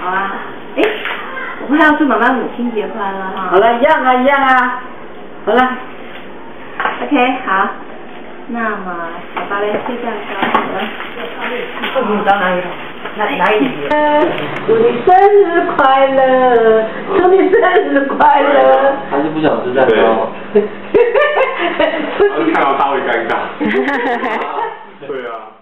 好啊。哎，我们还要祝妈妈母亲节快乐哈。 好了，一样啊，一样啊。好了。 OK， 好。那么宝宝来睡觉好了。 你找哪里？哪一点？祝你生日快乐！祝你生日快乐！ 还是不想吃蛋糕。看到他会尴尬。对啊。